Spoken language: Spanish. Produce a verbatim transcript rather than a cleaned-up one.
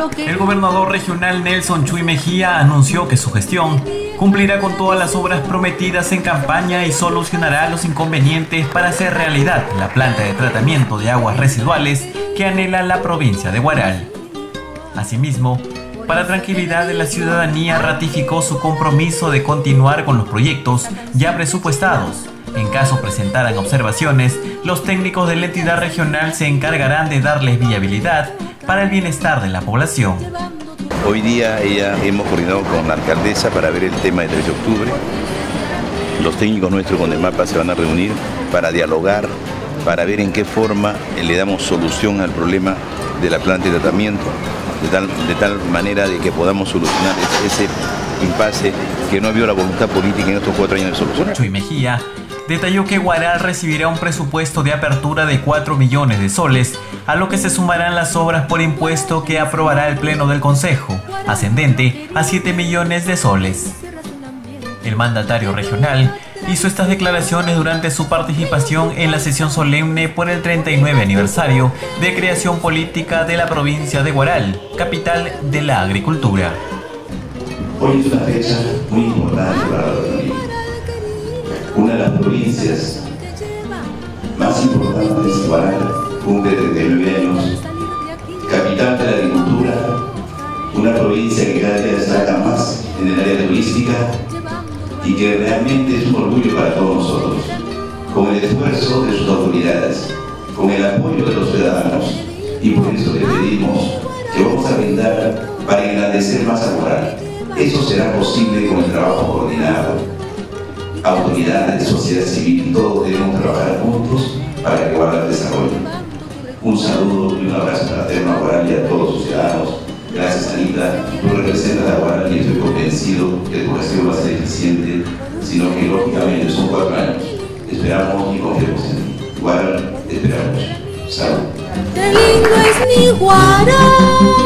El gobernador regional Nelson Chuy Mejía anunció que su gestión cumplirá con todas las obras prometidas en campaña y solucionará los inconvenientes para hacer realidad la planta de tratamiento de aguas residuales que anhela la provincia de Huaral. Asimismo, para tranquilidad de la ciudadanía, ratificó su compromiso de continuar con los proyectos ya presupuestados. En caso presentaran observaciones, los técnicos de la entidad regional se encargarán de darles viabilidad para el bienestar de la población. Hoy día ella, hemos coordinado con la alcaldesa para ver el tema del tres de octubre. Los técnicos nuestros con el MAPA se van a reunir para dialogar, para ver en qué forma le damos solución al problema de la planta de tratamiento, de tal, de tal manera de que podamos solucionar ese, ese impasse que no ha habido la voluntad política en estos cuatro años de solucionar. Chuy Mejía detalló que Huaral recibirá un presupuesto de apertura de cuatro millones de soles, a lo que se sumarán las obras por impuesto que aprobará el Pleno del Consejo, ascendente a siete millones de soles. El mandatario regional hizo estas declaraciones durante su participación en la sesión solemne por el treinta y nueve aniversario de creación política de la provincia de Huaral, capital de la agricultura. Hoy es una fecha muy importante para la familia. Una de las provincias más importantes, Huaral, cumple treinta y nueve años, capital de la agricultura, una provincia que cada día destaca más en el área turística y que realmente es un orgullo para todos nosotros, con el esfuerzo de sus autoridades, con el apoyo de los ciudadanos, y por eso le pedimos que vamos a brindar para engrandecer más a Huaral. Eso será posible con el trabajo coordinado. Autoridades, sociedad civil, todos debemos trabajar juntos para que Huaral desarrolle. Un saludo y un abrazo fraterno a Huaral y a todos sus ciudadanos. Gracias, Anita. Tú representas a Huaral y estoy convencido que tu gestión va a ser eficiente, sino que lógicamente son cuatro años. Esperamos y confiamos en ti. Huaral, te esperamos. Salud. ¡Qué lindo es mi Huaral!